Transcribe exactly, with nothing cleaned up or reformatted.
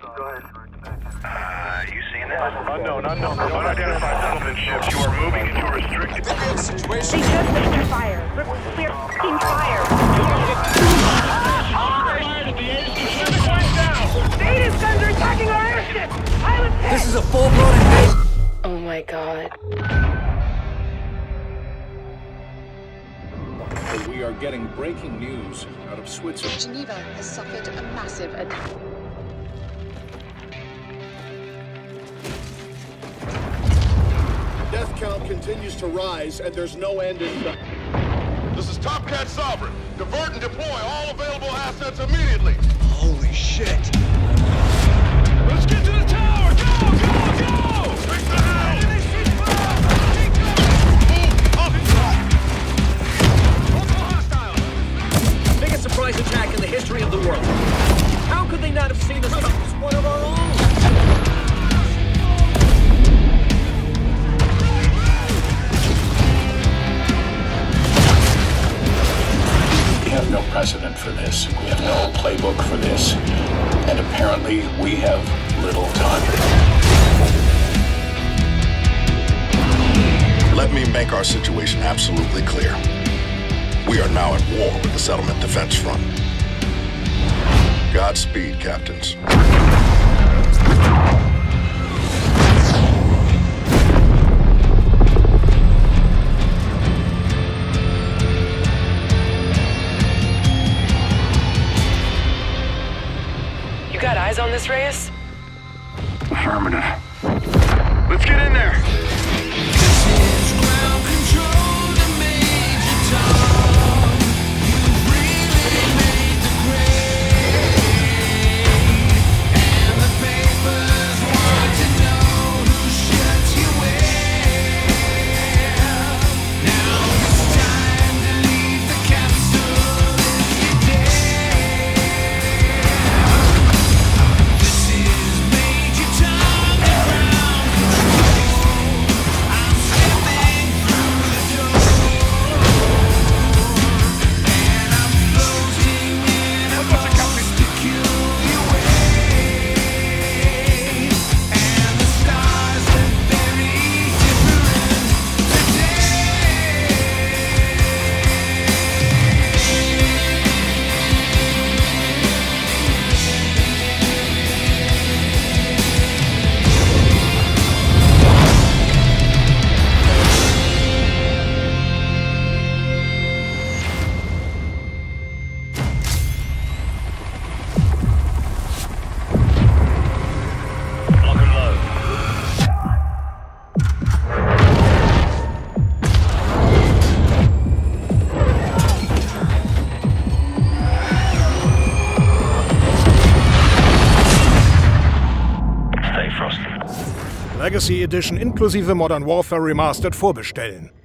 Uh, you seen that? Unknown, unknown. Unidentified settlement ships. You are moving into a restricted They situation. just opened fire. We're clear f***ing fire. Native guns are attacking our airship! Pilot hit! This is a full-blown invasion! Oh my god. We are getting breaking news out of Switzerland. Geneva has suffered a massive attack. Death count continues to rise, and there's no end in sight. This is Top Cat Sovereign. Divert and deploy all available assets immediately. Holy shit! Let's get to the tower! Go, go, go! Fix the house! Move! Off his side! Local hostiles! Biggest surprise attack in the history of the world. How could they not have seen us coming? It's one of our own! We have no precedent for this. We have no playbook for this. And apparently, we have little time. Let me make our situation absolutely clear. We are now at war with the Settlement Defense Front. Godspeed, captains. You got eyes on this, Reyes? Affirmative. Let's get in there! Legacy Edition inklusive Modern Warfare Remastered vorbestellen.